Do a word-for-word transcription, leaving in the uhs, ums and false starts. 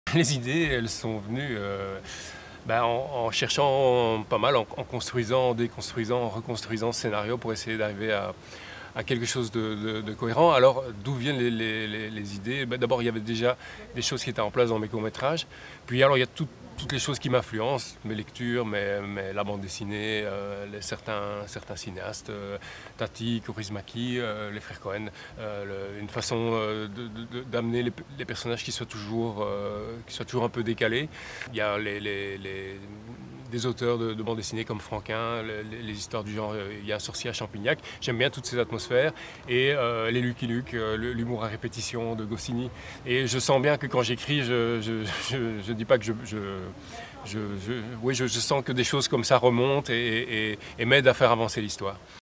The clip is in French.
Les idées, elles sont venues euh, ben, en, en cherchant pas mal, en, en construisant, en déconstruisant, en reconstruisant ce scénario pour essayer d'arriver à, à quelque chose de, de- de cohérent. Alors, d'où viennent les, les- les- les idées? Ben, d'abord, il y avait déjà des choses qui étaient en place dans mes courts-métrages. Puis, alors, il y a tout- toutes les choses qui m'influencent, mes lectures, mes- mes- la bande dessinée, euh, les- certains, certains cinéastes, euh, Tati, Kaurismäki, euh, les frères Cohen, euh, le- une façon euh, de- de- de- d'amener les, les personnages qui soient toujours, euh, qui soient toujours un peu décalés. Il y a les, les- les- des auteurs de, de bande dessinée comme Franquin, les, les- les histoires du genre euh, Il y a un sorcier à Champignac. J'aime bien toutes ces atmosphères. Et euh, les Lucky Luke, euh, le- l'humour à répétition de Goscinny. Et je sens bien que quand j'écris, je ne dis pas que je... je, je, je oui, je, je sens que des choses comme ça remontent et, et- et m'aident à faire avancer l'histoire.